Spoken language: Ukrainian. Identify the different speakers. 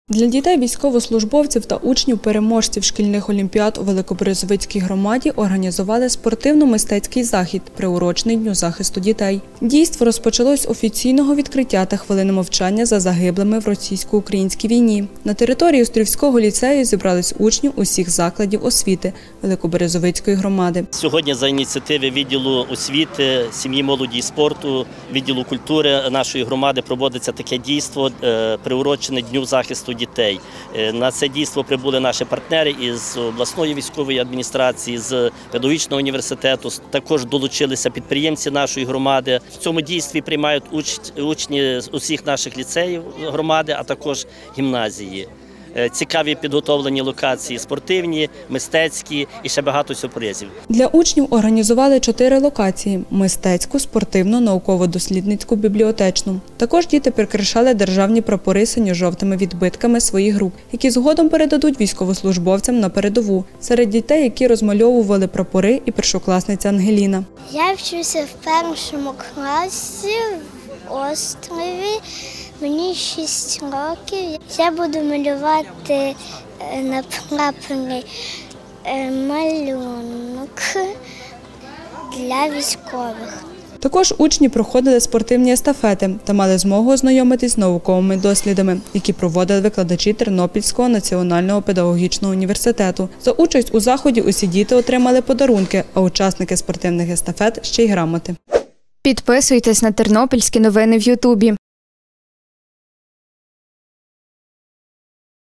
Speaker 1: Для дітей військовослужбовців та учнів-переможців шкільних олімпіад у Великоберезовицькій громаді організували спортивно-мистецький захід, приурочений Дню захисту дітей. Дійство розпочалось з офіційного відкриття та хвилини мовчання за загиблими в російсько-українській війні. На території Острівського ліцею зібрались учні усіх закладів освіти Великоберезовицької громади.
Speaker 2: Сьогодні за ініціативи відділу освіти, сім'ї, молоді і спорту, відділу культури нашої громади проводиться таке дійство, приурочене Дню захисту дітей. На це дійство прибули наші партнери із обласної військової адміністрації, з педагогічного університету. Також долучилися підприємці нашої громади. В цьому дійстві приймають учні з усіх наших ліцеїв громади, а також гімназії. Цікаві підготовлені локації спортивні, мистецькі і ще багато сюрпризів.
Speaker 1: Для учнів організували 4 локації – мистецьку, спортивну, науково-дослідницьку, бібліотечну. Також діти прикрашали державні прапори синьо-жовтими відбитками своїх рук, які згодом передадуть військовослужбовцям на передову. Серед дітей, які розмальовували прапори, і першокласниця Ангеліна.
Speaker 3: Я вчуся в першому класі в Острові. Мені 6 років. Я буду малювати на прапорі малюнок для військових.
Speaker 1: Також учні проходили спортивні естафети та мали змогу ознайомитись з науковими дослідами, які проводили викладачі Тернопільського національного педагогічного університету. За участь у заході усі діти отримали подарунки, а учасники спортивних естафет – ще й грамоти.
Speaker 4: Підписуйтесь на тернопільські новини в Ютубі.